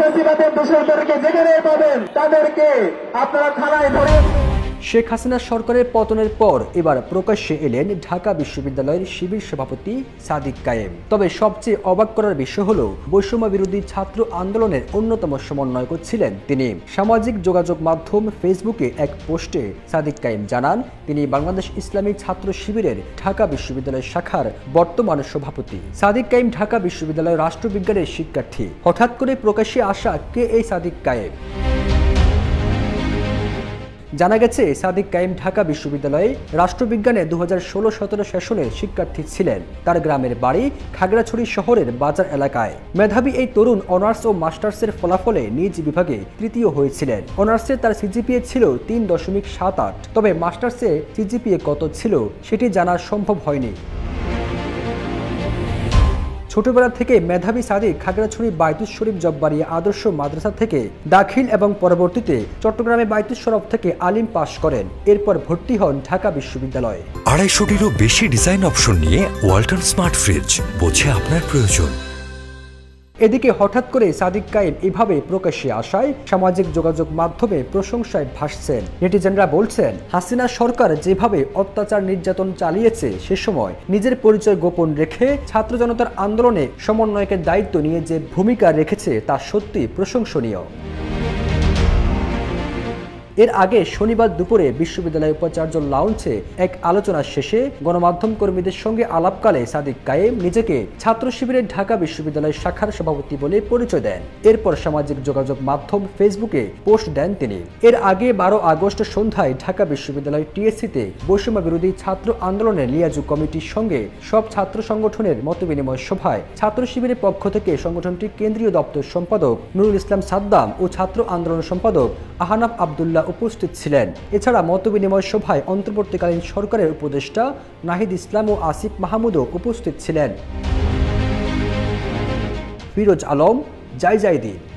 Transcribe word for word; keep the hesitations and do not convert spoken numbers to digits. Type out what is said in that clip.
ফেসিবাদের দোষরদেরকে যেখানে পাবেন তাদেরকে আপনারা থানায় ধরে। শেখ হাসিনা সরকারের পতনের পর এবার প্রকাশ্যে এলেন ঢাকা বিশ্ববিদ্যালয়ের শিবির সভাপতি সাদিক কায়েম। তবে সবচেয়ে অবাক করার বিষয় হল বৈষম্য বিরোধী ছাত্র আন্দোলনের অন্যতম সমন্বয়ক ছিলেন তিনি। সামাজিক যোগাযোগ মাধ্যম ফেসবুকে এক পোস্টে সাদিক কায়েম জানান তিনি বাংলাদেশ ইসলামী ছাত্র শিবিরের ঢাকা বিশ্ববিদ্যালয় শাখার বর্তমান সভাপতি। সাদিক কায়েম ঢাকা বিশ্ববিদ্যালয়ের রাষ্ট্রবিজ্ঞানের শিক্ষার্থী। হঠাৎ করে প্রকাশ্যে আসা কে এই সাদিক কায়েম? জানা গেছে সাদিক কায়েম ঢাকা বিশ্ববিদ্যালয়ে রাষ্ট্রবিজ্ঞানে দু হাজার ষোলো সতেরো সেশনের শিক্ষার্থী ছিলেন। তার গ্রামের বাড়ি খাগড়াছড়ি শহরের বাজার এলাকায়। মেধাবী এই তরুণ অনার্স ও মাস্টার্সের ফলাফলে নিজ বিভাগে তৃতীয় হয়েছিলেন। অনার্সে তার সিজিপিএ ছিল তিন দশমিক সাত আট, তবে মাস্টার্সে সিজিপিএ কত ছিল সেটি জানা সম্ভব হয়নি। ছোটবেলা থেকে মেধাবী সাদিক খাগড়াছড়ি বাইতুস শরীফ জব্বারিয়া আদর্শ মাদ্রাসা থেকে দাখিল এবং পরবর্তীতে চট্টগ্রামে বাইতুস শরফ থেকে আলিম পাশ করেন। এরপর ভর্তি হন ঢাকা বিশ্ববিদ্যালয়ে। আড়াইশোটিরও বেশি ডিজাইন অপশন নিয়ে ওয়ালটন স্মার্ট ফ্রিজ, বোঝে আপনার প্রয়োজন। এদিকে হঠাৎ করে সাদিক কায়েম এভাবে প্রকাশ্যে আসায় সামাজিক যোগাযোগ মাধ্যমে প্রশংসায় ভাসছেন। নেটিজেনরা বলছেন, হাসিনা সরকার যেভাবে অত্যাচার নির্যাতন চালিয়েছে সে সময় নিজের পরিচয় গোপন রেখে ছাত্র জনতার আন্দোলনে সমন্বয়কের দায়িত্ব নিয়ে যে ভূমিকা রেখেছে তা সত্যি প্রশংসনীয়। এর আগে শনিবার দুপুরে বিশ্ববিদ্যালয় উপাচার্য লাউঞ্জে এক আলোচনা শেষে গণমাধ্যম কর্মীদের সঙ্গে আলাপকালে সাদিক কায়েম নিজেকে ছাত্র শিবিরের ঢাকা বিশ্ববিদ্যালয় শাখার সভাপতি বলে পরিচয় দেন। এরপর সামাজিক যোগাযোগ মাধ্যম ফেসবুকে পোস্ট দেন তিনি। এর আগে বারো আগস্ট সন্ধ্যায় ঢাকা বিশ্ববিদ্যালয় টিএসসিতে বৈষম্য বিরোধী ছাত্র আন্দোলনের লিয়াজু কমিটির সঙ্গে সব ছাত্র সংগঠনের মতবিনিময় সভায় ছাত্র শিবিরের পক্ষ থেকে সংগঠনটির কেন্দ্রীয় দপ্তর সম্পাদক নুরুল ইসলাম সাদ্দাম ও ছাত্র আন্দোলন সম্পাদক আহনাফ আবদুল্লাহ উপস্থিত ছিলেন। এছাড়া মতবিনিময় সভায় অন্তর্বর্তীকালীন সরকারের উপদেষ্টা নাহিদ ইসলাম ও আসিফ মাহমুদও উপস্থিত ছিলেন। ফিরোজ আলম, জয় জয় দিন।